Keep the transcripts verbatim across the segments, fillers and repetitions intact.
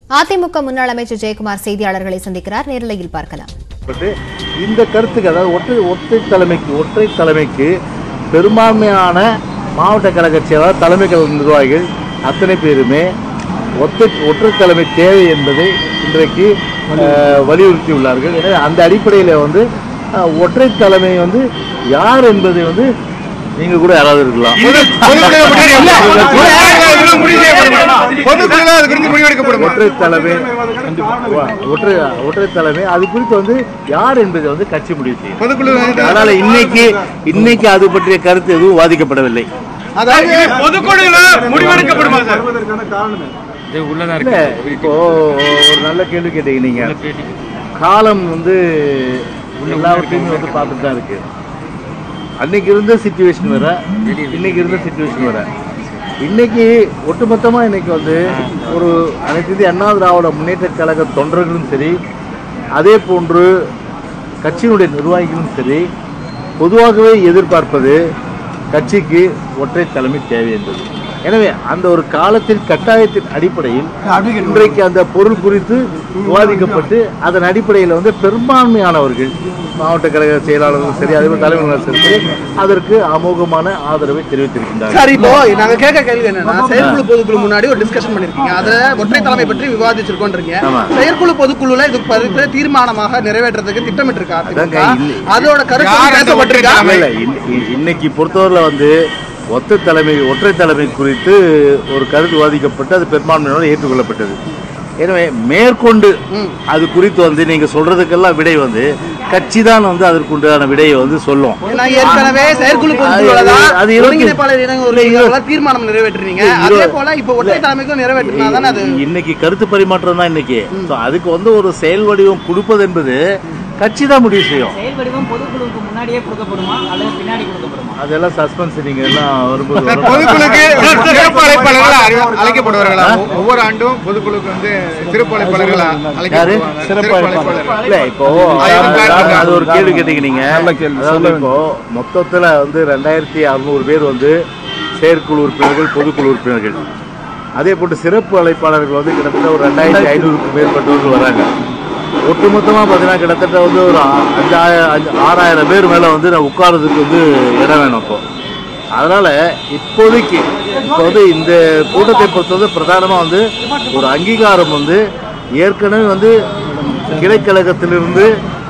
அதிமுக முன்னாள் அமைச்சர் ஜெயக்குமார் செய்தியாளர்களை சந்திக்கிறார். நேரலையில் பார்க்கலாம். இந்த கருத்துக்கு அதாவது ஒற்றை ஒற்றை தலைமைக்கு ஒற்றை தலைமைக்கு பெரும்பான்மையான மாவட்ட கழக செயலாளர் தலைமை கழக நிர்வாகிகள் அத்தனை பேருமே ஒற்றை ஒற்றை தலைமை தேவை என்பதை இன்றைக்கு வலியுறுத்தி உள்ளார்கள். எனவே அந்த அடிப்படையில் வந்து ஒற்றை தலைமை வந்து யார் என்பதை வந்து நீங்க கூட யாராவது இருக்கலாம். ஒற்றை தலைமை ஒற்றை ஒற்றை தலைமை அது குறித்து வந்து யார் என்பதை வந்து கட்சி முடிவு செய்யும். அதனால இன்னைக்கு இன்னைக்கு அது பற்றிய கருத்து எதுவும் வாதிக்கப்படவில்லை. இப்போ ஒரு நல்ல கேள்வி கேட்டீங்க. நீங்க காலம் வந்து எல்லாவற்றையுமே வந்து பார்த்துட்டு தான் இருக்கு. அன்னைக்கு இருந்த சிச்சுவேஷன் வேற, இன்னைக்கு இருந்த சிச்சுவேஷன் வேற. இன்னைக்கு ஒட்டுமொத்தமா இன்னைக்கு வந்து ஒரு அனைத்து இந்திய அண்ணா திராவிட முன்னேற்ற கழக தொண்டர்களும் சரி, அதே போன்று கட்சியினுடைய நிர்வாகிகளும் சரி, பொதுவாகவே எதிர்பார்ப்பது கட்சிக்கு ஒற்றை தலைமை தேவை என்பது. எனவே அந்த ஒரு காலத்தின் கட்டாயத்தின் அடிப்படையில் இன்றைக்கு அந்த பொருள் குறித்து விவாதிக்கப்பட்டு அதன் அடிப்படையில் வந்து பெரும்பான்மையானவர்கள் மாவட்ட கழக செயலாளர்கள் சரி, அதே மாதிரி தலைவர்கள் சரி அதற்கு அமோகமான ஆதரவை தெரிவித்திருக்கின்றனர். சார், இப்போ நாங்க கேட்க கேள்வி என்னன்னா, செயற்குழு பொதுக்குழு முன்னாடி ஒரு டிஸ்கஷன் பண்ணிருக்கீங்க, அதுல ஒற்றை தலைமை பற்றி விவாதிச்சிருக்கோன்றீங்க. செயற்குழு பொதுக்குழுல இதுக்கு தீர்மானமாக நிறைவேற்றதுக்கு திட்டமிட்டு இருக்கா? அதோட கருத்து இன்னைக்கு பொறுத்தவரை வந்து ஒற்றை தலைமை ஒற்றை தலைமை குறித்து ஒரு கருத்து விவாதிக்கப்பட்டு அது பெரும்பான்மையோடு ஏற்றுக்கொள்ளப்பட்டது. எனவே மேற்கொண்டு அது குறித்து வந்து நீங்க சொல்றதுக்கெல்லாம் விடை வந்து கட்சி தான் வந்து அதற்குண்டான விடையை வந்து சொல்லும். இன்னைக்கு கருத்து பரிமாற்றம் தான் இன்னைக்கு. அதுக்கு வந்து ஒரு செயல் வடிவம் கொடுப்பது என்பது கட்சி தான் முடிவு செய்யும். அதெல்லாம் சஸ்பென்ஸ். நீங்க எல்லாம் வரும்போது ஒவ்வொரு ஆண்டும் பொதுக்குழுக்கு வந்து சிறப்பு அழைப்பாளர்கள் இப்போ அது ஒரு கேள்வி கேட்டீங்க நீங்க. அதாவது இப்போ மொத்தத்துல வந்து ரெண்டாயிரத்தி அறுநூறு பேர் வந்து செயற்குழு உறுப்பினர்கள், பொதுக்குழு உறுப்பினர்கள். அதே போட்டு சிறப்பு அழைப்பாளர்கள் வந்து கிட்டத்தட்ட ஒரு ரெண்டாயிரத்தி ஐநூறுக்கும் மேற்பட்டவர்கள் வராங்க. ஒட்டுமொத்தமாக பார்த்தீங்கன்னா கிட்டத்தட்ட வந்து ஒரு அஞ்சாயிரம் அஞ்சு ஆறாயிரம் பேர் மேலே வந்து நான் உட்காரதுக்கு வந்து இடம் வேணும். இப்போ அதனால் இப்போதைக்கு இப்போ வந்து இந்த கூட்டத்தை பொறுத்தவரை பிரதானமாக வந்து ஒரு அங்கீகாரம் வந்து ஏற்கனவே வந்து கிளைக்கழகத்திலிருந்து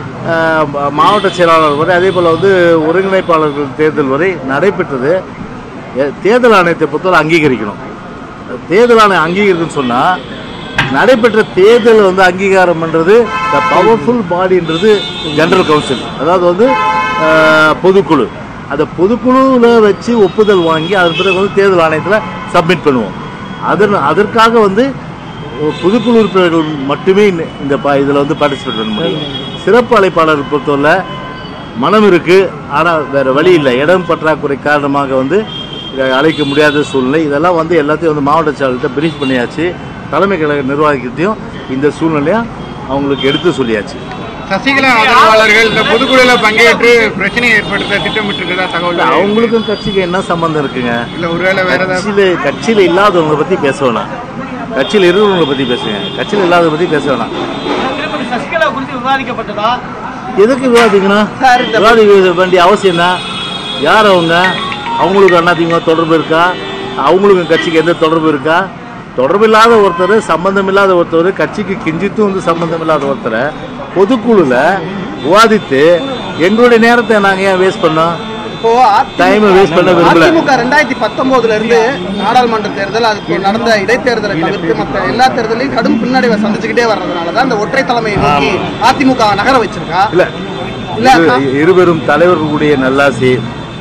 மாவட்ட செயலாளர் வரை, அதே போல் வந்து ஒருங்கிணைப்பாளர்கள் தேர்தல் வரை நடைபெற்றது. தேர்தல் ஆணையத்தை பொறுத்தவரை அங்கீகரிக்கணும். தேர்தல் ஆணையம் அங்கீகரிக்கணும்னு சொன்னால் நடைபெற்ற தேர்தல் வந்து அங்கீகாரம் பண்ணுறது த பவர்ஃபுல் பாடின்றது ஜெனரல் கவுன்சில், அதாவது வந்து பொதுக்குழு. அந்த பொதுக்குழுவில் வச்சு ஒப்புதல் வாங்கி அதன் பிறகு வந்து தேர்தல் ஆணையத்தில் சப்மிட் பண்ணுவோம். அதன் அதற்காக வந்து பொதுக்குழு உறுப்பினர்கள் மட்டுமே இந்த ப இதில் வந்து பார்ட்டிசிபேட் பண்ண முடியும். சிறப்பு அழைப்பாளர் பொறுத்தவரை மனம் இருக்குது, ஆனால் வேறு வழி இல்லை. இடம் பற்றாக்குறை காரணமாக வந்து அழைக்க முடியாத சூழ்நிலை. இதெல்லாம் வந்து எல்லாத்தையும் வந்து மாவட்ட செயலாளர்கிட்ட பிரீஃப் பண்ணியாச்சு. தலைமை கழக நிர்வாகத்தையும் இந்த சூழ்நிலையா அவங்களுக்கு எடுத்து சொல்லியாச்சு. சசிகலா ஆதரவாளர்கள் இந்த பொதுக்குழுல பங்கேற்று பிரச்சனையை ஏற்படுத்த திட்டமிட்டிருக்கிறதா தகவல். அவங்களுக்கும் கட்சிக்கு என்ன சம்பந்தம் இருக்குங்க? இல்ல ஒருவேளை வேற கட்சியில கட்சியில இல்லாதவங்களை பத்தி பேச வேணாம், கட்சியில் இருக்கிறவங்களை பத்தி பேசுங்க. கட்சியில் இல்லாதவங்களை பத்தி பேச வேணாம். சசிகலா குறித்து விவாதிக்கப்பட்டதா? எதுக்கு விவாதிக்கணும்? விவாதிக்க வேண்டிய அவசியம் தான். யார் அவங்க? அவங்களுக்கு அதிமுக தொடர்பு இருக்கா? அவங்களுக்கும் கட்சிக்கு எந்த தொடர்பு இருக்கா? தொடர்பு இல்லாத ஒருத்தர், சம்பந்தம் இல்லாத ஒருத்தர், கட்சிக்கு கிஞ்சித்தும் வந்து சம்பந்தம் இல்லாத ஒருத்தரை பொதுக்குழுல விவாதித்து எங்களுடைய நேரத்தை நாங்க ஏன் வேஸ்ட் பண்ணோம்? டைம் வேஸ்ட் பண்ண விரும்பல. ரெண்டாயிரத்தி பத்தொன்பதுல இருந்து நாடாளுமன்ற தேர்தல், அதுக்கு நடந்த இடைத்தேர்தலை தவிர்த்து மற்ற எல்லா தேர்தலையும் கடும் பின்னடைவை சந்திச்சுக்கிட்டே வர்றதுனாலதான் இந்த ஒற்றை தலைமையை நோக்கி அதிமுக நகர வச்சிருக்கா. இல்ல இல்ல இருவரும் தலைவர்களுடைய நல்லாசி,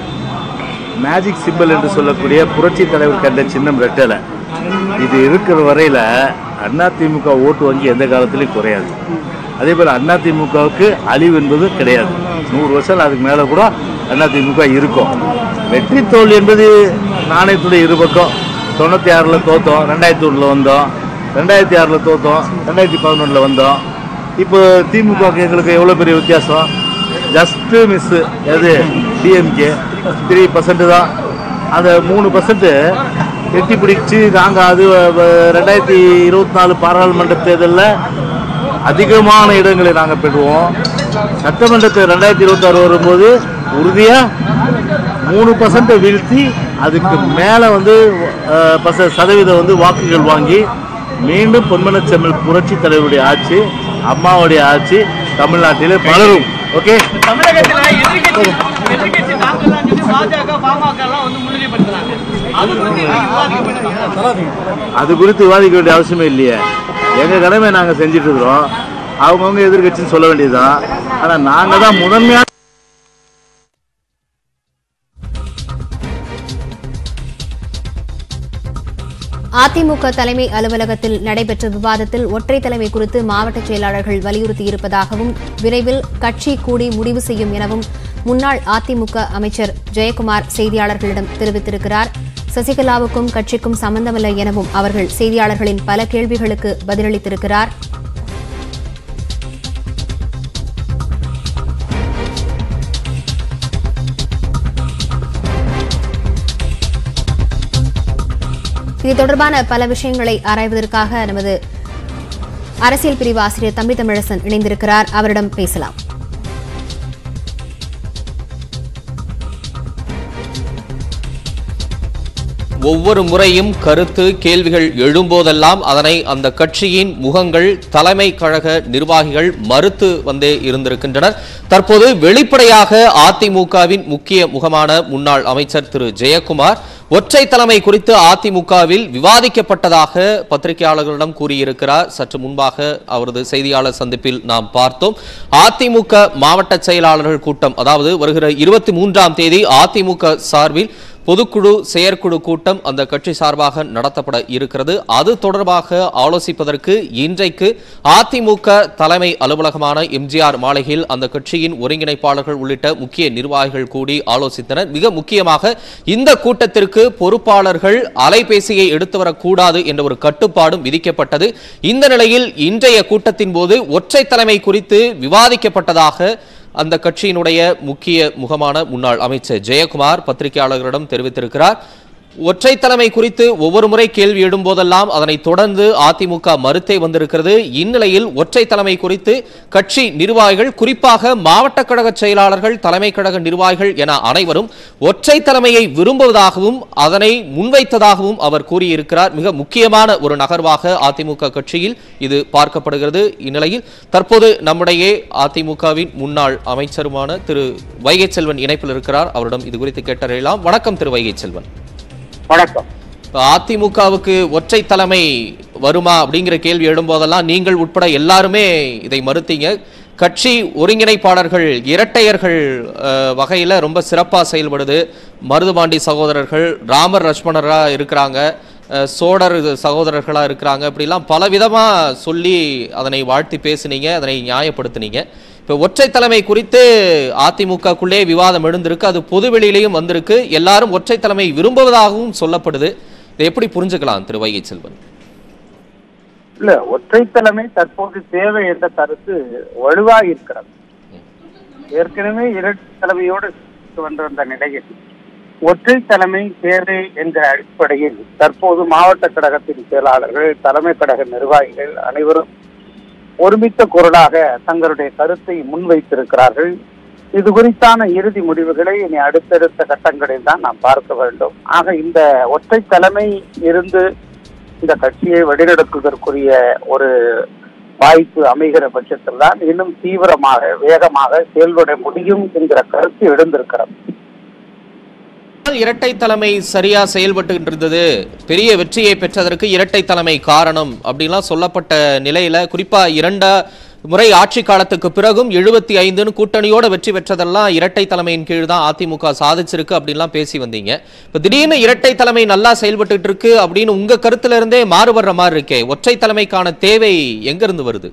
மேஜிக் சிம்பிள் என்று சொல்லக்கூடிய புரட்சி தலைவர் கண்ட சின்னம் ரெட்டலை, இது இருக்கிற வரையில் அதிமுக ஓட்டு வங்கி எந்த காலத்திலையும் குறையாது. அதே போல் அதிமுகவுக்கு அழிவு என்பது கிடையாது. நூறு வருஷம் அதுக்கு மேலே கூட அதிமுக இருக்கும். வெற்றி தோல்வி என்பது நாணயத்துடைய இருபக்கம். தொண்ணூற்றி ஆறில் தோற்றோம், ரெண்டாயிரத்தி ஒன்றில் வந்தோம், ரெண்டாயிரத்தி ஆறில் தோற்றோம், ரெண்டாயிரத்தி பதினொன்றில் வந்தோம். இப்போ திமுக எங்களுக்கு எவ்வளோ பெரிய வித்தியாசம்? Just miss. எது? டிஎம்கே த்ரீ பர்சன்ட் தான். அந்த மூணு பர்சன்ட் எட்டி பிடிச்சு நாங்கள் அது ரெண்டாயிரத்தி இருபத்தி நாலு பாராளுமன்ற தேர்தலில் அதிகமான இடங்களை நாங்கள் பெறுவோம். சட்டமன்றத்தில் ரெண்டாயிரத்தி இருபத்தி ஆறு வரும்போது உறுதியாக மூணு பர்சன்ட்டை வீழ்த்தி அதுக்கு மேலே வந்து பச சதவீதம் வந்து வாக்குகள் வாங்கி மீண்டும் பொன்மனச்செம்மல் புரட்சி தலைவருடைய ஆட்சி, அம்மாவுடைய ஆட்சி தமிழ்நாட்டிலே பலரும். ஓகே, அது குறித்து விவாதிக்க வேண்டிய அவசியமே இல்லையே. எங்கள் கடமை நாங்கள் செஞ்சுட்டு இருக்கிறோம். அவங்கவுங்க எதிர்கட்சின்னு சொல்ல வேண்டியதுதான். ஆனால் நாங்கள் தான் முதன்மையான அதிமுக தலைமை அலுவலகத்தில் நடைபெற்ற விவாதத்தில் ஒற்றை தலைமை குறித்து மாவட்ட செயலாளர்கள் வலியுறுத்தியிருப்பதாகவும் விரைவில் கட்சி கூடி முடிவு செய்யும் எனவும் முன்னாள் அதிமுக அமைச்சர் ஜெயக்குமார் செய்தியாளர்களிடம் தெரிவித்திருக்கிறார். சசிகலாவுக்கும் கட்சிக்கும் சம்பந்தமில்லை எனவும் அவர்கள் செய்தியாளர்களின் பல கேள்விகளுக்கு பதிலளித்திருக்கிறார். இது தொடர்பான பல விஷயங்களை ஆராய்வதற்காக நமது அரசியல் பிரிவு ஆசிரியர் தம்பி தமிழசன் இணைந்திருக்கிறார். அவரிடம் பேசலாம். ஒவ்வொரு முறையும் கருத்து கேள்விகள் எழும்போதெல்லாம் அதனை அந்த கட்சியின் முகங்கள் தலைமை கழக நிர்வாகிகள் மறுத்து வந்தே இருந்திருக்கின்றனர். தற்போது வெளிப்படையாக அதிமுகவின் முக்கிய முகமான முன்னாள் அமைச்சர் திரு ஜெயக்குமார் ஒற்றை தலைமை குறித்து அதிமுகவில் விவாதிக்கப்பட்டதாக பத்திரிகையாளர்களிடம் கூறியிருக்கிறார். சற்று முன்பாக அவரது செய்தியாளர் சந்திப்பில் நாம் பார்த்தோம். அதிமுக மாவட்ட செயலாளர்கள் கூட்டம், அதாவது வருகிற இருபத்தி மூன்றாம் தேதி அதிமுக சார்பில் பொதுக்குழு செயற்குழு கூட்டம் அந்த கட்சி சார்பாக நடத்தப்பட இருக்கிறது. அது தொடர்பாக ஆலோசிப்பதற்கு இன்றைக்கு அதிமுக தலைமை அலுவலகமான எம்ஜிஆர் மாளிகையில் அந்த கட்சியின் ஒருங்கிணைப்பாளர்கள் உள்ளிட்ட முக்கிய நிர்வாகிகள் கூடி ஆலோசித்தனர். மிக முக்கியமாக இந்த கூட்டத்திற்கு பொறுப்பாளர்கள் அலைபேசியை எடுத்து வரக்கூடாது என்ற ஒரு கட்டுப்பாடும் விதிக்கப்பட்டது. இந்த நிலையில் இன்றைய கூட்டத்தின் போது ஒற்றை தலைமை குறித்து விவாதிக்கப்பட்டதாக அந்த கட்சியினுடைய முக்கிய முகமான முன்னாள் அமைச்சர் ஜெயக்குமார் பத்திரிகையாளர்களிடம் தெரிவித்திருக்கிறார். ஒற்றை தலைமை குறித்து ஒவ்வொரு முறை கேள்வி எழும்போதெல்லாம் அதனை தொடர்ந்து அதிமுக மறுத்தே வந்திருக்கிறது. இந்நிலையில் ஒற்றை தலைமை குறித்து கட்சி நிர்வாகிகள், குறிப்பாக மாவட்ட கழக செயலாளர்கள், தலைமை கழக நிர்வாகிகள் என அனைவரும் ஒற்றை தலைமையை விரும்புவதாகவும் அதனை முன்வைத்ததாகவும் அவர் கூறியிருக்கிறார். மிக முக்கியமான ஒரு நகர்வாக அதிமுக கட்சியில் இது பார்க்கப்படுகிறது. இந்நிலையில் தற்போது நம்முடைய அதிமுகவின் முன்னாள் அமைச்சருமான திரு வைகை செல்வன் இணைப்பில் இருக்கிறார். அவரிடம் இது குறித்து கேட்டறியலாம். வணக்கம் திரு வைகை செல்வன். வணக்கம். அதிமுகவுக்கு ஒற்றை தலைமை வருமா அப்படிங்கிற கேள்வி எழும்போதெல்லாம் நீங்கள் உட்பட எல்லாருமே இதை மறுத்தீங்க. கட்சி ஒருங்கிணைப்பாளர்கள் இரட்டையர்கள் வகையில் ரொம்ப சிறப்பாக செயல்படுது. மருதுபாண்டி சகோதரர்கள் ராமர் லட்சுமணராக இருக்கிறாங்க, சோழர் சகோதரர்களாக இருக்கிறாங்க, இப்படிலாம் பல விதமாக சொல்லி அதனை வாழ்த்தி பேசுனீங்க, அதனை நியாயப்படுத்தினீங்க. இப்போ ஒற்றை தலைமை குறித்து அதிமுகக்குள்ளே விவாதம் எழுந்திருக்கு, அது பொதுவெளியிலையும் வந்திருக்கு. எல்லாரும் ஒற்றை தலைமை விரும்புவதாகவும் சொல்லப்படுது. இதை எப்படி புரிஞ்சுக்கலாம் திரு வைகை செல்வன்? இல்ல, ஒற்றை தலைமை தற்போது தேவை என்ற கருத்து வலுவாக இருக்கிறது. ஏற்கனவே இரட்டை தலைமையோடு வந்திருந்த நிலையில் ஒற்றை தலைமை தேவை என்ற அடிப்படையில் தற்போது மாவட்ட கழகத்தின் செயலாளர்கள், தலைமை கழக நிர்வாகிகள் அனைவரும் ஒருமித்த குரலாக தங்களுடைய கருத்தை முன்வைத்திருக்கிறார்கள். இது குறித்தான இறுதி முடிவுகளை இனி அடுத்தடுத்த கட்டங்களில் தான் நாம் பார்க்க வேண்டும். ஆக இந்த ஒற்றை தலைமை இருந்து இந்த கட்சியை வழிநடத்துவதற்குரிய ஒரு வாய்ப்பு அமைகிற பட்சத்தில் தான் இன்னும் தீவிரமாக வேகமாக செயல்பட முடியும் என்கிற கருத்து எழுந்திருக்கிறது. இரட்டை தலைமை சரியா செயல்பட்டு இருந்தது, பெரிய வெற்றியை பெற்றதற்கு இரட்டை தலைமை காரணம் அப்படின்லாம் சொல்லப்பட்ட நிலையில, குறிப்பா இரண்டா முறை ஆட்சி காலத்துக்கு பிறகும் எழுபத்தி ஐந்துன்னு கூட்டணியோட வெற்றி பெற்றதெல்லாம் இரட்டை தலைமையின் கீழ் தான் அதிமுக சாதிச்சிருக்கு அப்படின்லாம் பேசி வந்தீங்க. இப்ப திடீர்னு இரட்டை தலைமை நல்லா செயல்பட்டு இருக்கு அப்படின்னு உங்க கருத்துல இருந்தே மாறுபடுற மாதிரி இருக்கே, ஒற்றை தலைமைக்கான தேவை எங்க இருந்து வருது?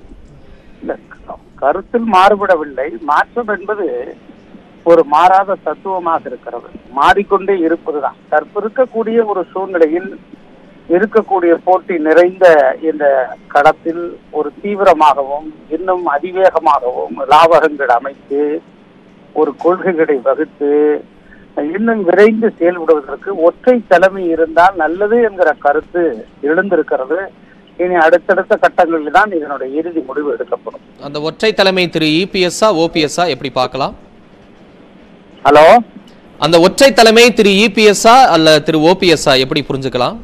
கருத்தில் மாறுபடவில்லை. மாற்றம் என்பது ஒரு மாறாத தத்துவமாக இருக்கிறது, மாறிக்கொண்டே இருப்பதுதான். தற்பிருக்கக்கூடிய ஒரு சூழ்நிலையில் இருக்கக்கூடிய போட்டி நிறைந்த இந்த களத்தில் ஒரு தீவிரமாகவும் இன்னும் அதிவேகமாகவும் லாபகங்கள் அமைத்து ஒரு கொள்கைகளை வகுத்து இன்னும் விரைந்து செயல்படுவதற்கு ஒற்றை தலைமை இருந்தால் நல்லது என்கிற கருத்து எழுந்திருக்கிறது. இனி அடுத்தடுத்த கட்டங்களில் தான் இதனுடைய இறுதி முடிவு எடுக்கப்படும். அந்த ஒற்றை தலைமை திரு இபிஎஸ்ஆ ஓபிஎஸ்ஆ எப்படி பார்க்கலாம்? ஹலோ, அந்த ஒற்றை தலைமை திரு இபிஎஸ்ஆ அல்ல திரு ஓபிஎஸ்ஆ எப்படி புரிஞ்சுக்கலாம்?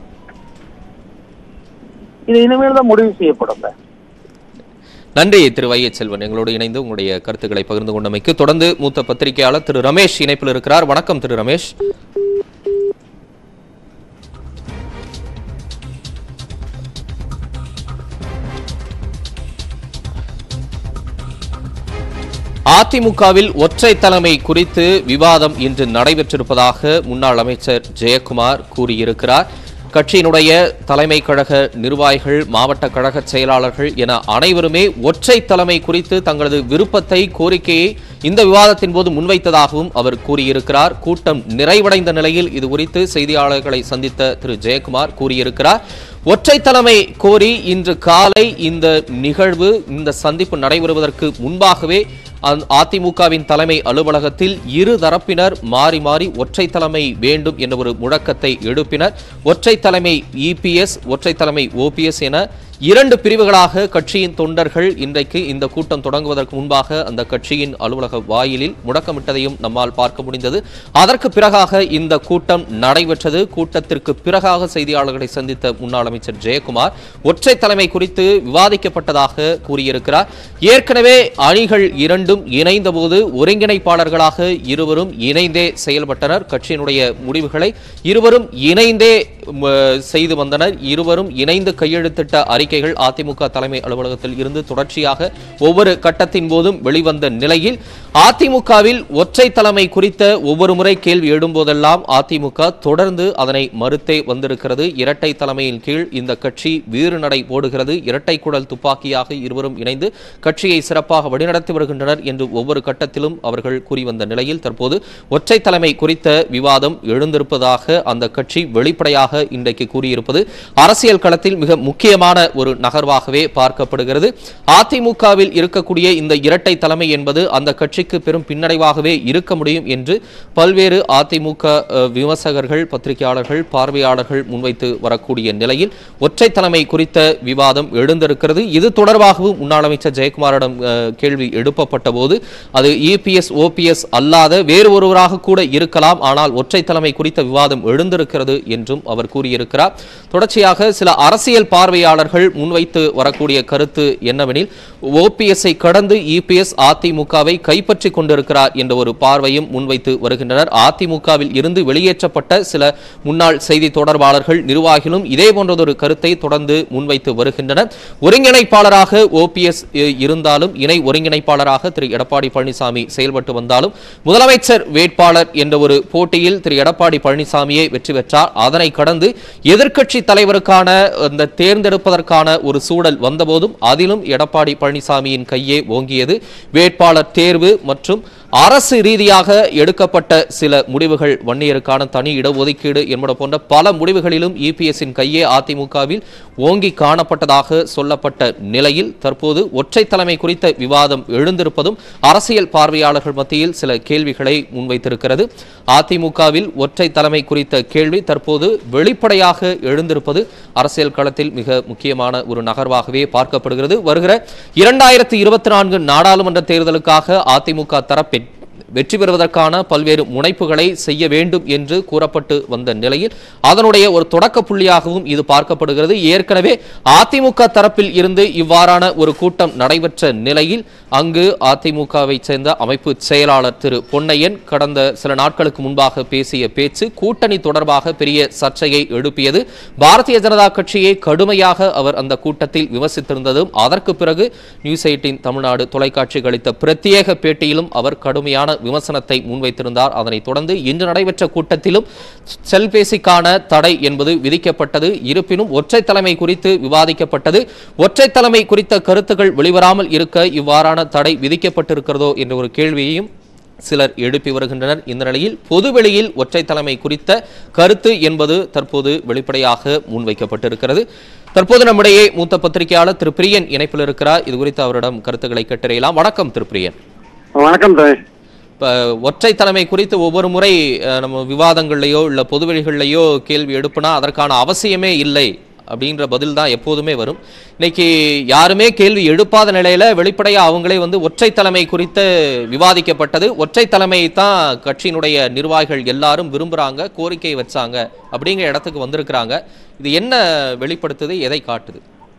இது இனிமேல் தான் முடிவு செய்யப்படும். நன்றி திரு வைய செல்வன், எங்களோடு இணைந்து உங்களுடைய கருத்துக்களை பகிர்ந்து கொண்டமைக்கு. தொடர்ந்து மூத்த பத்திரிகையாளர் திரு ரமேஷ் இணைப்பில் இருக்கிறார். வணக்கம் திரு ரமேஷ். அதிமுகவில் ஒற்றை தலைமை குறித்து விவாதம் இன்று நடைபெற்றிருப்பதாக முன்னாள் அமைச்சர் ஜெயக்குமார் கூறியிருக்கிறார். கட்சியினுடைய தலைமை கழக நிர்வாகிகள், மாவட்ட கழக செயலாளர்கள் என அனைவருமே ஒற்றை தலைமை குறித்து தங்களது விருப்பத்தை, கோரிக்கையை இந்த விவாதத்தின் போது முன்வைத்ததாகவும் அவர் கூறியிருக்கிறார். கூட்டம் நிறைவடைந்த நிலையில் இது குறித்து செய்தியாளர்களை சந்தித்த திரு ஜெயக்குமார் கூறியிருக்கிறார். ஒற்றை தலைமை கோரி இன்று காலை இந்த நிகழ்வு, இந்த சந்திப்பு நடைபெறுவதற்கு முன்பாகவே அதிமுகவின் தலைமை அலுவலகத்தில் இரு தரப்பினர் மாறி மாறி ஒற்றை தலைமை வேண்டும் என்ற ஒரு முழக்கத்தை எழுப்பினர். ஒற்றை தலைமை இபிஎஸ், ஒற்றை தலைமை ஓபிஎஸ் என இரண்டு பிரிவுகளாக கட்சியின் தொண்டர்கள் இன்றைக்கு இந்த கூட்டம் தொடங்குவதற்கு முன்பாக அந்த கட்சியின் அலுவலக வாயிலில் முழக்கமிட்டதையும் நம்மால் பார்க்க முடிந்தது. அதற்கு பிறகாக இந்த கூட்டம் நடைபெற்றது. கூட்டத்திற்கு பிறகாக செய்தியாளர்களை சந்தித்த முன்னாள் அமைச்சர் ஜெயக்குமார் ஒற்றை தலைமை குறித்து விவாதிக்கப்பட்டதாக கூறியிருக்கிறார். ஏற்கனவே அணிகள் இரண்டும் இணைந்த போது ஒருங்கிணைப்பாளர்களாக இருவரும் இணைந்தே செயல்பட்டனர். கட்சியினுடைய முடிவுகளை இருவரும் இணைந்தே செய்து வந்தனர். இருவரும் இணைந்து கையெழுத்திட்ட அறிக்கைகள் அதிமுக தலைமை அலுவலகத்தில் இருந்து தொடர்ச்சியாக ஒவ்வொரு கட்டத்தின் போதும் வெளிவந்த நிலையில் அதிமுகவில் ஒற்றை தலைமை குறித்த ஒவ்வொரு முறை கேள்வி எழும்போதெல்லாம் அதிமுக தொடர்ந்து அதனை மறுத்தே வந்திருக்கிறது. இரட்டை தலைமையின் கீழ் இந்த கட்சி வீறு நடை போடுகிறது. இரட்டை குடல் துப்பாக்கியாக இருவரும் இணைந்து கட்சியை சிறப்பாக வழிநடத்தி வருகின்றனர் என்று ஒவ்வொரு கட்டத்திலும் அவர்கள் கூறி வந்த நிலையில் தற்போது ஒற்றை தலைமை குறித்த விவாதம் எழுந்திருப்பதாக அந்த கட்சி வெளிப்படையாக இன்றைக்கு கூறியிருப்பது அரசியல் களத்தில் மிக முக்கியமான ஒரு நகர்வாகவே பார்க்கப்படுகிறது. அதிமுகவில் இருக்கக்கூடிய இந்த இரட்டை தலைமை என்பது அந்த கட்சிக்கு பெரும் பின்னடைவாகவே இருக்க முடியும் என்று பல்வேறு அதிமுக விமர்சகர்கள், பத்திரிகையாளர்கள், பார்வையாளர்கள் முன்வைத்து வரக்கூடிய நிலையில் ஒற்றை தலைமை குறித்த விவாதம் எழுந்திருக்கிறது. இது தொடர்பாகவும் முன்னாள் அமைச்சர் ஜெயக்குமாரிடம் கேள்வி எழுப்பப்பட்ட போது அது இபிஎஸ் ஓபிஎஸ் அல்லாத வேறு ஒருவராக கூட இருக்கலாம், ஆனால் ஒற்றை தலைமை குறித்த விவாதம் எழுந்திருக்கிறது என்றும் அவர் கூறியிருக்கிறார். தொடர்ச்சியாக சில அரசியல் பார்வையாளர்கள் முன்வைத்து வரக்கூடிய கருத்து என்னவெனில், ஓபிஎஸ்ஐ கடந்து இபிஎஸ் அதிமுகவை கைப்பற்றி கொண்டிருக்கிறார் என்ற ஒரு பார்வையும் முன்வைத்து வருகின்றனர். அதிமுகவில் இருந்து வெளியேற்றப்பட்ட சில முன்னாள் செய்தி தொடர்பாளர்கள், நிர்வாகிகளும் இதே போன்றதொரு கருத்தை தொடர்ந்து முன்வைத்து வருகின்றனர். ஒருங்கிணைப்பாளராக ஓபிஎஸ் இருந்தாலும், இணை ஒருங்கிணைப்பாளராக திரு எடப்பாடி பழனிசாமி செயல்பட்டு வந்தாலும், முதலமைச்சர் வேட்பாளர் என்ற ஒரு போட்டியில் திரு எடப்பாடி பழனிசாமியை வெற்றி பெற்றார். அதனை கடந்து எதிர்க்கட்சி தலைவருக்கான அந்த தேர்ந்தெடுப்பதற்கான ஒரு சூழல் வந்தபோதும் அதிலும் எடப்பாடி பழனிசாமியின் கையே ஓங்கியது. வேட்பாளர் தேர்வு மற்றும் அரசு ரீதியாக எடுக்கப்பட்ட சில முடிவுகள், வன்னியருக்கான தனி இடஒதுக்கீடு என்பது போன்ற பல முடிவுகளிலும் இபிஎஸ்ஸின் கையே அதிமுகவில் ஓங்கி காணப்பட்டதாக சொல்லப்பட்ட நிலையில் தற்போது ஒற்றை தலைமை குறித்த விவாதம் எழுந்திருப்பதும் அரசியல் பார்வையாளர்கள் மத்தியில் சில கேள்விகளை முன்வைத்திருக்கிறது. அதிமுகவில் ஒற்றை தலைமை குறித்த கேள்வி தற்போது வெளிப்படையாக எழுந்திருப்பது அரசியல் களத்தில் மிக முக்கியமான ஒரு நகர்வாகவே பார்க்கப்படுகிறது. வருகிற இரண்டாயிரத்தி இருபத்தி நான்கு நாடாளுமன்ற தேர்தலுக்காக அதிமுக தரப்பில் வெற்றி பெறுவதற்கான பல்வேறு முனைப்புகளை செய்ய வேண்டும் என்று கூறப்பட்டு வந்த நிலையில் அதனுடைய ஒரு தொடக்க புள்ளியாகவும் இது பார்க்கப்படுகிறது. ஏற்கனவே அதிமுக தரப்பில் இருந்து இவ்வாறான ஒரு கூட்டம் நடைபெற்ற நிலையில் அங்கு அதிமுகவை சேர்ந்த அமைப்பு செயலாளர் திரு பொன்னையன் கடந்த சில நாட்களுக்கு முன்பாக பேசிய பேச்சு கூட்டணி தொடர்பாக பெரிய சர்ச்சையை எழுப்பியது. பாரதிய ஜனதா கட்சியை கடுமையாக அவர் அந்த கூட்டத்தில் விமர்சித்திருந்ததும், அதற்கு பிறகு நியூஸ் எயிட்டின் தமிழ்நாடு தொலைக்காட்சிக்கு அளித்த பிரத்யேக பேட்டியிலும் அவர் கடுமையான விமர்சனத்தை முன்வைத்திருந்தார். அதனைத் தொடர்ந்து இன்று நடைபெற்ற கூட்டத்திலும் செல்பேசிக்கான தடை என்பது விதிக்கப்பட்டது. இருப்பினும் ஒற்றை தலைமை குறித்து விவாதிக்கப்பட்டது. ஒற்றை தலைமை குறித்த கருத்துக்கள் வெளிவராமல் இருக்க இவ்வாறான தடை விதிக்கப்பட்டிருக்கிறதோ என்ற ஒரு கேள்வியையும் சிலர் எழுப்பி வருகின்றனர். இந்த நிலையில் பொதுவெளியில் ஒற்றை தலைமை குறித்த கருத்து என்பது தற்போது வெளிப்படையாக முன்வைக்கப்பட்டிருக்கிறது. தற்போது நம்முடைய மூத்த பத்திரிகையாளர் திரு பிரியன் இணைப்பில் இருக்கிறார். இது குறித்து அவரிடம் கருத்துக்களை கேட்டறியலாம். வணக்கம் திரு பிரியன். வணக்கம். ஒற்றை தலைமை குறித்து ஒவ்வொரு முறை நம்ம விவாதங்கள்லையோ இல்லை பொதுவெளிகள்லையோ கேள்வி எழுப்புனா அதற்கான அவசியமே இல்லை அப்படின்ற பதில் தான் எப்போதுமே வரும். இன்னைக்கு யாருமே கேள்வி எழுப்பாத நிலையில வெளிப்படையா அவங்களே வந்து ஒற்றை தலைமை குறித்து விவாதிக்கப்பட்டது. ஒற்றை தலைமை தான் கட்சியினுடைய நிர்வாகிகள் எல்லாரும் விரும்புறாங்க, கோரிக்கை வச்சாங்க அப்படிங்கிற இடத்துக்கு வந்திருக்கிறாங்க. இது என்ன வெளிப்படுத்துது, எதை காட்டுது?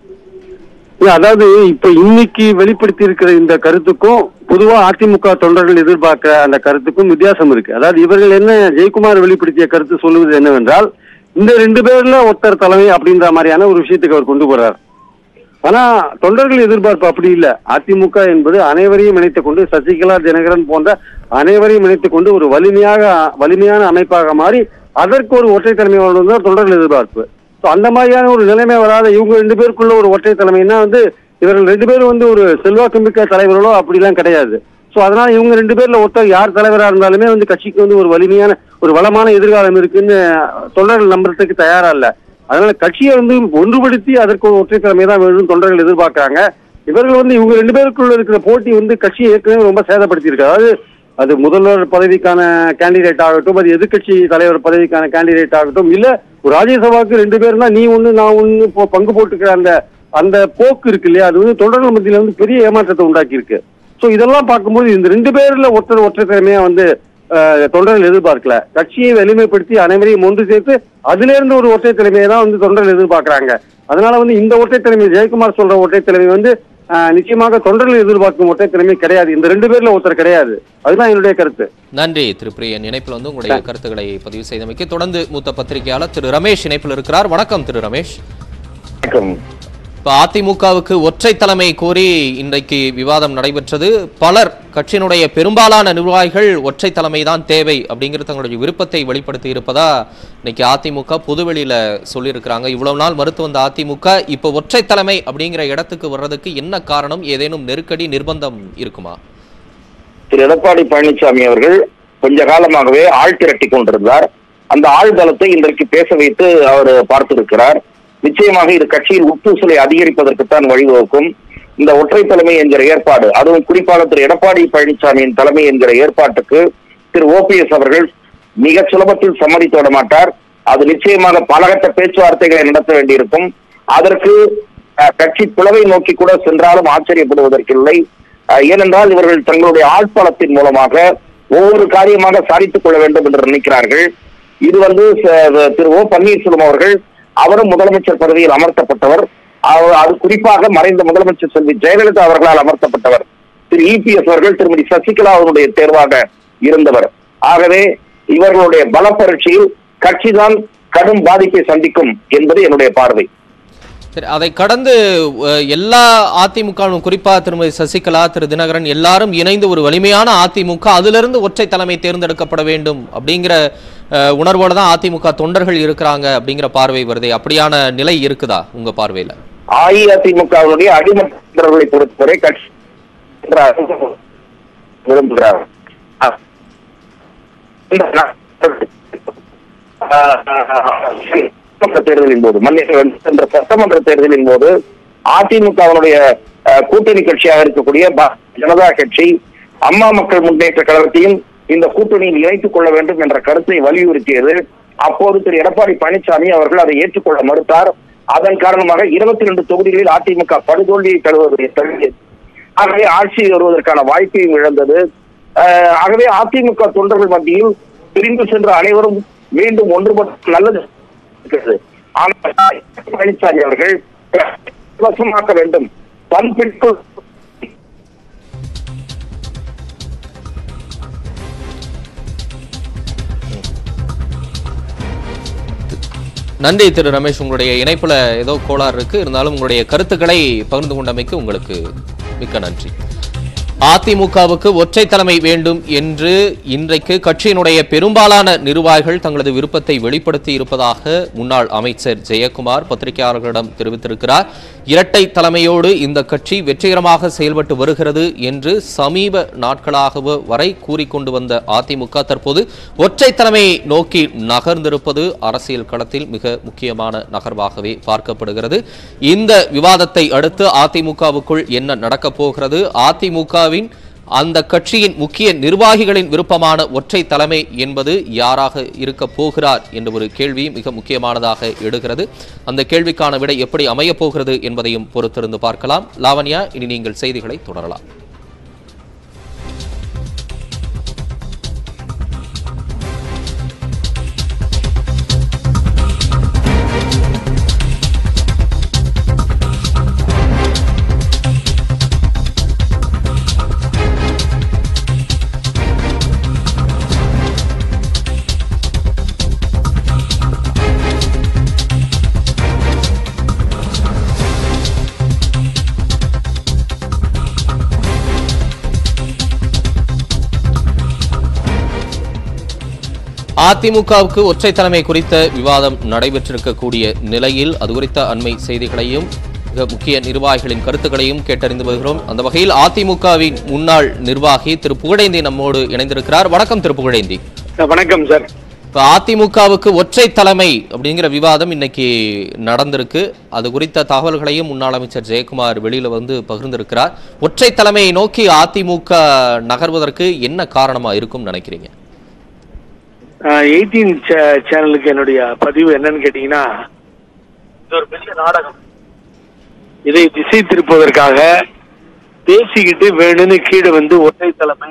அதாவது இப்ப இன்னைக்கு வெளிப்படுத்தி இருக்கிற இந்த கருத்துக்கும் பொதுவா அதிமுக தொண்டர்கள் எதிர்பார்க்கிற அந்த கருத்துக்கும் வித்தியாசம் இருக்கு. அதாவது இவர்கள் என்ன ஜெயக்குமார் வெளிப்படுத்திய கருத்து சொல்லுவது என்னவென்றால், இந்த ரெண்டு பேர்ல ஒருத்தர் தலைமை அப்படின்ற மாதிரியான ஒரு விஷயத்துக்கு அவர் கொண்டு போறார். ஆனா தொண்டர்கள் எதிர்பார்ப்பு அப்படி இல்லை. அதிமுக என்பது அனைவரையும் இணைத்துக் கொண்டு, சசிகலா தினகரன் போன்ற அனைவரையும் இணைத்துக் கொண்டு ஒரு வலிமையாக வலிமையான அமைப்பாக மாறி அதற்கு ஒரு ஒற்றை தலைமை வருவதுதான் தொண்டர்கள் எதிர்பார்ப்பு. அந்த மாதிரியான ஒரு நிலைமை வராத இவங்க ரெண்டு பேருக்குள்ள ஒரு ஒற்றை தலைமைன்னா வந்து இவர்கள் ரெண்டு பேரும் வந்து ஒரு செல்வாக்கு மிக்க தலைவர்களோ அப்படிலாம் கிடையாது. ஸோ அதனால இவங்க ரெண்டு பேர்ல ஒருத்தர் யார் தலைவராக இருந்தாலுமே வந்து கட்சிக்கு வந்து ஒரு வலிமையான ஒரு வளமான எதிர்காலம் இருக்குன்னு தொண்டர்கள் நம்புறதுக்கு தயாரா இல்லை. அதனால கட்சியை வந்து ஒன்றுபடுத்தி அதற்கு ஒரு ஒற்றை தலைமை தான் வேணும் தொண்டர்கள் எதிர்பார்க்கிறாங்க. இவர்கள் வந்து இவங்க ரெண்டு பேருக்குள்ள இருக்கிற போட்டி வந்து கட்சியை ஏற்கனவே ரொம்ப சேதப்படுத்தி இருக்கு. அதாவது அது முதல்வர் பதவிக்கான கேண்டிடேட் ஆகட்டும், அது எதிர்கட்சி தலைவர் பதவிக்கான கேண்டிடேட் ஆகட்டும், இல்ல ஒரு ராஜ்யசபாவுக்கு ரெண்டு பேரும் தான் நீ ஒண்ணு நான் ஒண்ணு பங்கு போட்டுக்கிற அந்த அந்த போக்கு இருக்கு இல்லையா, அது வந்து தொண்டர்கள் மத்தியில வந்து பெரிய ஏமாற்றத்தை உண்டாக்கி இருக்கு. ஸோ இதெல்லாம் பார்க்கும்போது இந்த ரெண்டு பேர்ல ஒருத்தர் ஒற்றை திறமையா வந்து தொண்டர்கள் எதிர்பார்க்கல. கட்சியை வலிமைப்படுத்தி அனைவரையும் ஒன்று சேர்த்து அதுல இருந்து ஒரு ஒற்றை திறமையை தான் வந்து தொண்டர்கள் எதிர்பார்க்கிறாங்க. அதனால வந்து இந்த ஒற்றை திறமை ஜெயக்குமார் சொல்ற ஒற்றை திறமை வந்து நிச்சயமாக தொண்டர்கள் எதிர்பார்க்கும் ஒற்றை திறமை கிடையாது. இந்த ரெண்டு பேர்ல ஒருத்தர் கிடையாது. அதுதான் என்னுடைய கருத்து. நன்றி திரு பிரியன். இணைப்பில் வந்து உங்களுடைய கருத்துக்களை பதிவு செய்தமைக்கு. தொடர்ந்து மூத்த பத்திரிகையாளர் திரு ரமேஷ் இணைப்பில் இருக்கிறார். வணக்கம் திரு ரமேஷ். இப்ப அதிமுகவுக்கு ஒற்றை தலைமை கோரி இன்றைக்கு விவாதம் நடைபெற்றது. பலர் கட்சியினுடைய பெரும்பாலான நிர்வாகிகள் ஒற்றை தலைமை தான் தேவை அப்படிங்கிற தங்களுடைய விருப்பத்தை வெளிப்படுத்தி இருப்பதா இன்னைக்கு அதிமுக பொதுவெளியில சொல்லியிருக்கிறாங்க. இவ்வளவு நாள் மறுத்து வந்த அதிமுக இப்ப ஒற்றை தலைமை அப்படிங்கிற இடத்துக்கு வர்றதுக்கு என்ன காரணம்? ஏதேனும் நெருக்கடி நிர்பந்தம் இருக்குமா? திரு எடப்பாடி பழனிசாமி அவர்கள் கொஞ்ச காலமாகவே ஆள் திரட்டி கொண்டிருந்தார். அந்த ஆள் பலத்தை இன்றைக்கு பேச வைத்து அவர் பார்த்திருக்கிறார். நிச்சயமாக இது கட்சியின் உட்பூசலை அதிகரிப்பதற்குத்தான் வழிவகுக்கும். இந்த ஒற்றை தலைமை என்கிற ஏற்பாடு, அதுவும் குறிப்பாக திரு எடப்பாடி பழனிசாமியின் தலைமை என்கிற ஏற்பாட்டுக்கு திரு ஓபிஎஸ் அவர்கள் மிக சுலபத்தில் சம்மதித்து விட மாட்டார். அது நிச்சயமாக பலகட்ட பேச்சுவார்த்தைகளை நடத்த வேண்டியிருக்கும். அதற்கு கட்சி பிளவை நோக்கி கூட சென்றாலும் ஆச்சரியப்படுவதற்கில்லை. ஏனென்றால் இவர்கள் தங்களுடைய ஆட்பலத்தின் மூலமாக ஒவ்வொரு காரியமாக சாதித்துக் கொள்ள வேண்டும் என்று நினைக்கிறார்கள். இது வந்து திரு ஓ பன்னீர்செல்வம் அவர்கள், அவரும் முதலமைச்சர் பதவியில் அமர்த்தப்பட்டவர். அது குறிப்பாக மறைந்த முதலமைச்சர் செல்வி ஜெயலலிதா அவர்களால் அமர்த்தப்பட்டவர். திரு இபிஎஸ் அவர்கள் திருமதி சசிகலா அவருடைய தேர்வாக இருந்தவர். ஆகவே இவர்களுடைய பல பரீட்சையில் கட்சிதான் கடும் பாதிப்பை சந்திக்கும் என்பது என்னுடைய பார்வை. சரி, அதை கடந்து எல்லா அதிமுகவும் குறிப்பா திருமதி சசிகலா, திரு தினகரன் எல்லாரும் இணைந்து ஒரு வலிமையான அதிமுக, அதிலிருந்து ஒற்றை தலைமை தேர்ந்தெடுக்கப்பட வேண்டும் அப்படிங்கிற உணர்வோடு தான் அதிமுக தொண்டர்கள் இருக்கிறாங்க அப்படிங்கிற பார்வை வருது. அப்படியான நிலை இருக்குதா உங்க பார்வையில? அஇஅதிமுகவுடைய அடிமட்டங்களை பொறுத்தவரை கட்சி விரும்புகிறார். தேர்தலின் போது மன்னிக்க சட்டமன்ற தேர்தலின் போது அதிமுகவினுடைய கூட்டணி கட்சியாக இருக்கக்கூடிய ஜனதா கட்சி அம்மா மக்கள் முன்னேற்ற கழகத்தையும் இந்த கூட்டணியில் இணைத்துக் கொள்ள வேண்டும் என்ற கருத்தை வலியுறுத்தியது. அப்போது திரு எடப்பாடி பழனிசாமி அவர்கள் அதை ஏற்றுக்கொள்ள மறுத்தார். அதன் காரணமாக இருபத்தி ரெண்டு தொகுதிகளில் அதிமுக படுதோல்வியை தழுவதை தழுவியது. ஆகவே ஆட்சி வருவதற்கான வாய்ப்பையும் இழந்தது. ஆகவே அதிமுக தொண்டர்கள் மத்தியில் பிரிந்து சென்ற அனைவரும் மீண்டும் ஒன்றுபட்டு நல்லது இருக்கிறது. ஆனால் பழனிசாமி அவர்கள் வசமாக்க வேண்டும். தன் பின்பு நன்றி திரு ரமேஷ். உங்களுடைய இணைப்புல ஏதோ கோளாறு இருக்கு, இருந்தாலும் உங்களுடைய கருத்துக்களை பகிர்ந்து கொண்டமைக்கு உங்களுக்கு மிக்க நன்றி. அதிமுகவுக்கு ஒற்றை தலைமை வேண்டும் என்று இன்றைக்கு கட்சியினுடைய பெரும்பாலான நிர்வாகிகள் தங்களது விருப்பத்தை வெளிப்படுத்தி இருப்பதாக முன்னாள் அமைச்சர் ஜெயக்குமார் பத்திரிகையாளர்களிடம் தெரிவித்திருக்கிறார். இரட்டை தலைமையோடு இந்த கட்சி வெற்றிகரமாக செயல்பட்டு வருகிறது என்று சமீப நாட்களாக வரை கூறிக்கொண்டு வந்த அதிமுக தற்போது ஒற்றை தலைமையை நோக்கி நகர்ந்திருப்பது அரசியல் களத்தில் மிக முக்கியமான நகர்வாகவே பார்க்கப்படுகிறது. இந்த விவாதத்தை அடுத்து அதிமுகவுக்குள் என்ன நடக்கப் போகிறது, அதிமுக அந்த கட்சியின் முக்கிய நிர்வாகிகளின் விருப்பமான ஒற்றை தலைமை என்பது யாராக இருக்க போகிறார் என்ற ஒரு கேள்வி மிக முக்கியமானதாக எடுகிறது. அந்த கேள்விக்கான விடை எப்படி அமையப் போகிறது என்பதையும் பொறுத்திருந்து பார்க்கலாம். லாவண்யா, இனி நீங்கள் செய்திகளை தொடரலாம். அதிமுகவுக்கு ஒற்றை தலைமை குறித்த விவாதம் நடைபெற்றிருக்கக்கூடிய நிலையில் அது குறித்த அண்மை செய்திகளையும் மிக முக்கிய நிர்வாகிகளின் கருத்துக்களையும் கேட்டறிந்து வருகிறோம். அந்த வகையில் அதிமுகவின் முன்னாள் நிர்வாகி திரு புகழேந்தி நம்மோடு இணைந்திருக்கிறார். வணக்கம் திரு புகழேந்தி. வணக்கம் சார். இப்ப அதிமுகவுக்கு ஒற்றை தலைமை அப்படிங்கிற விவாதம் இன்னைக்கு நடந்திருக்கு. அது குறித்த தகவல்களையும் முன்னாள் அமைச்சர் ஜெயக்குமார் வெளியில வந்து பகிர்ந்திருக்கிறார். ஒற்றை தலைமையை நோக்கி அதிமுக நகர்வதற்கு என்ன காரணமா இருக்கும் நினைக்கிறீங்க? எயிட்டீன் சேனலுக்கு என்னுடைய பதிவு என்னன்னு கேட்டீங்கன்னா, இது ஒரு பெரிய நாடகம். இதை திசை திருப்பதற்காக பேசிக்கிட்டு வேணும்னு கீழே வந்து ஒற்றை தலைமை.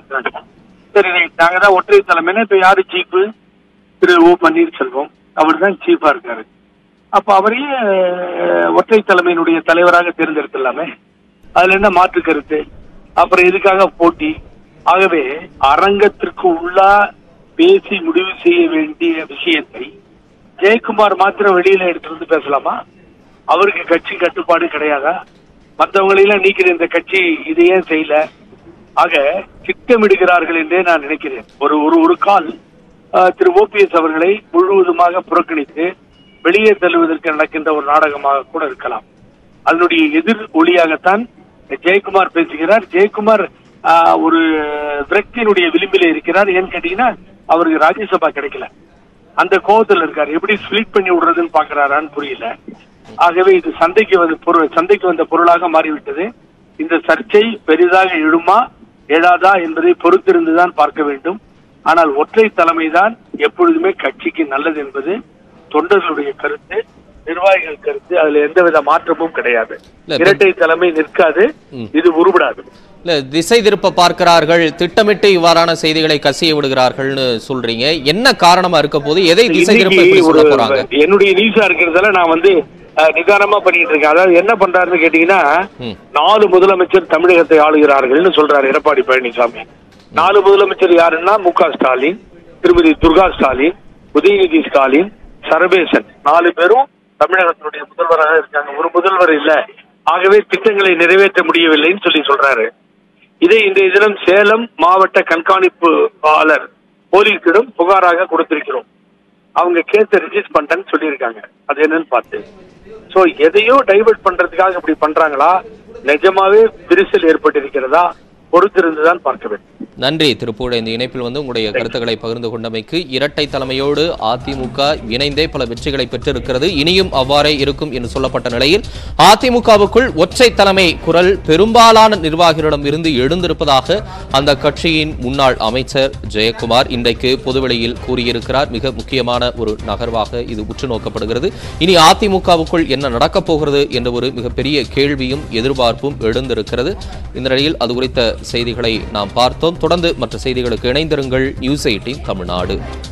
சரி, நாங்க தான் ஒற்றை தலைமைன்னா இப்ப யாரு சீஃபு? திரு ஓ பன்னீர்செல்வம். அவர் தான் சீஃபா இருக்காரு. அப்ப அவரையே ஒற்றை தலைமையினுடைய தலைவராக தேர்ந்தெடுத்துடலாமே, அதுல என்ன மாற்று கருத்து? அப்புறம் எதுக்காக போட்டி? ஆகவே அரங்கத்திற்கு உள்ளா பேசி முடிவு செய்ய வேண்டிய விஷயத்தை ஜெயக்குமார் மாத்திரம் வெளியில எடுத்து வந்து பேசலாமா? அவருக்கு கட்சி கட்டுப்பாடு கிடையாதா? மற்றவங்களெல்லாம் நீக்கிற இந்த கட்சி இதை ஏன் செய்யல? ஆக திட்டமிடுகிறார்கள் என்றே நான் நினைக்கிறேன். ஒரு ஒரு ஒரு கால் திரு ஓபிஎஸ் அவர்களை முழுவதுமாக புறக்கணித்து வெளியே தள்ளுவதற்கு நடக்கின்ற ஒரு நாடகமாக கூட இருக்கலாம். அதனுடைய எதிர் ஒளியாகத்தான் ஜெயக்குமார் பேசுகிறார். ஜெயக்குமார் ஒரு விரக்தியினுடைய விளிம்பில இருக்கிறார். ஏன்னு கேட்டீங்கன்னா, அவருக்கு ராஜ்யசபா கிடைக்கல, அந்த கோபத்தில் இருக்காரு. எப்படி ஸ்பிளிட் பண்ணி விடுறதுன்னு பாக்குறாரான்னு புரியல. ஆகவே இது சந்தைக்கு வந்து பொருள் சந்தைக்கு வந்த பொருளாக மாறிவிட்டது. இந்த சர்ச்சை பெரிதாக எழுமா எழாதா என்பதை பொறுத்திருந்துதான் பார்க்க வேண்டும். ஆனால் ஒற்றை தலைமைதான் எப்பொழுதுமே கட்சிக்கு நல்லது என்பது தொண்டர்களுடைய கருத்து, நிர்வாகிகள் கருத்து. அதுல எந்தவித மாற்றமும் கிடையாது. இரட்டை தலைமை நிற்காது, இது உருவிடாது. இல்ல, திசை திருப்ப பார்க்கிறார்கள், திட்டமிட்டு இவ்வாறான செய்திகளை கசிய விடுகிறார்கள்னு சொல்றீங்க. என்ன காரணமா இருக்க போது? எதை திசை திருப்ப சொல்ல போறாங்க? என்னுடைய நியூஸா இருக்கிறதால நான் வந்து நிதானமா பண்ணிட்டு இருக்கேன். அதாவது என்ன பண்றாருன்னு கேட்டீங்கன்னா, நாலு முதலமைச்சர் தமிழகத்தை ஆளுகிறார்கள்னு சொல்றாரு எடப்பாடி பழனிசாமி. நாலு முதலமைச்சர் யாருன்னா மு க ஸ்டாலின், திருமதி துர்கா ஸ்டாலின், உதயநிதி ஸ்டாலின், சரபேசன். நாலு பேரும் தமிழகத்தினுடைய முதல்வராக இருக்காங்க. ஒரு முதல்வர் இல்ல, ஆகவே திட்டங்களை நிறைவேற்ற முடியவில்லைன்னு சொல்லி சொல்றாரு. இதை இன்றைய தினம் சேலம் மாவட்ட கண்காணிப்பாளர் போலீசிடம் புகாராக கொடுத்திருக்கிறோம். அவங்க கேஸை ரிஜிஸ்டர் பண்றேன்னு சொல்லியிருக்காங்க. அது என்னன்னு பார்த்து சோ எதையோ டைவர்ட் பண்றதுக்காக இப்படி பண்றாங்களா, நிஜமாவே விரிசல் ஏற்பட்டிருக்கிறதா, பொறுத்திருந்துதான் பார்க்க வேண்டும். நன்றி திருப்பூர். இந்த இணைப்பில் வந்து உங்களுடைய கருத்துக்களை பகிர்ந்து கொண்டமைக்கு. இரட்டை தலைமையோடு அதிமுக இணைந்தே பல வெற்றிகளை பெற்றிருக்கிறது, இனியும் அவ்வாறே இருக்கும் என்று சொல்லப்பட்ட நிலையில் அதிமுகவுக்குள் ஒற்றை தலைமை குரல் பெரும்பாலான நிர்வாகிகளிடம் இருந்து எழுந்திருப்பதாக அந்த கட்சியின் முன்னாள் அமைச்சர் ஜெயக்குமார் இன்றைக்கு பொதுவெளியில் கூறியிருக்கிறார். மிக முக்கியமான ஒரு நகர்வாக இது உற்று நோக்கப்படுகிறது. இனி அதிமுகவுக்குள் என்ன நடக்கப் போகிறது என்ற ஒரு மிகப்பெரிய கேள்வியும் எதிர்பார்ப்பும் எழுந்திருக்கிறது. இந்த நிலையில் அது குறித்த செய்திகளை நாம் பார்த்தோம். தொடர்ந்து மற்ற செய்திகளுக்கு இணைந்திருங்கள். News eighteen Tamil Nadu.